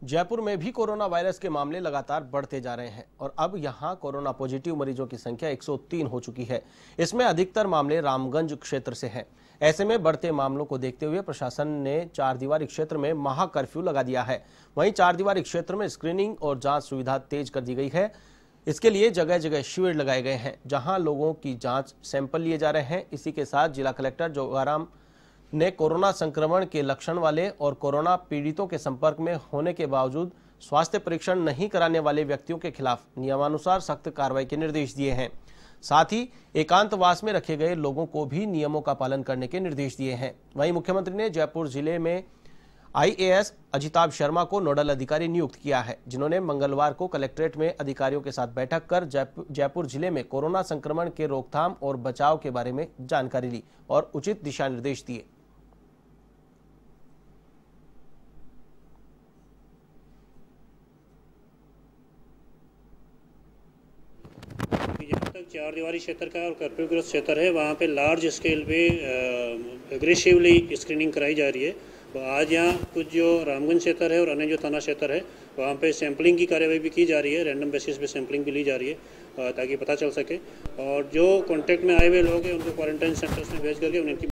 जयपुर में भी corona virus के मामले लगातार बढ़ते जा रहे हैं और अब यहां कोरोना पॉजिटिव मरीजों की संख्या 103 हो चुकी है। इसमें अधिकतर मामले रामगंज क्षेत्र से हैं। ऐसे में बढ़ते मामलों को देखते हुए प्रशासन ने चार दीवारी क्षेत्र में महा कर्फ्यू लगा दिया है। वहीं चार दीवारी क्षेत्र में स्क्रीनिंग और जांच सुविधा तेज कर दी गई है। इसके लिए जगह जगह शिविर लगाए गए हैं, जहां लोगों की जांच सैंपल लिए जा रहे हैं। इसी के साथ जिला कलेक्टर जोगाराम ने कोरोना संक्रमण के लक्षण वाले और कोरोना पीड़ितों के संपर्क में होने के बावजूद स्वास्थ्य परीक्षण नहीं कराने वाले व्यक्तियों के खिलाफ नियमानुसार सख्त कार्रवाई के निर्देश दिए हैं। साथ ही एकांतवास में रखे गए लोगों को भी नियमों का पालन करने के निर्देश दिए हैं। वहीं मुख्यमंत्री ने जयपुर जिले में IAS अजिताभ शर्मा को नोडल अधिकारी नियुक्त किया है, जिन्होंने मंगलवार को कलेक्ट्रेट में अधिकारियों के साथ बैठक कर जयपुर जिले में कोरोना संक्रमण के रोकथाम और बचाव के बारे में जानकारी ली और उचित दिशा निर्देश दिए। जहाँ तक चार दीवारी क्षेत्र का और कर्फ्यूग्रस्त क्षेत्र है, वहाँ पे लार्ज स्केल पे एग्रेसिवली स्क्रीनिंग कराई जा रही है। तो आज यहाँ कुछ जो रामगंज क्षेत्र है और अन्य जो थाना क्षेत्र है, वहाँ पे सैंपलिंग की कार्रवाई भी की जा रही है। रैंडम बेसिस पे सैंपलिंग भी ली जा रही है ताकि पता चल सके। और जो कॉन्टैक्ट में आए हुए लोग हैं उनको क्वारंटाइन सेंटर्स में भेज करके उनकी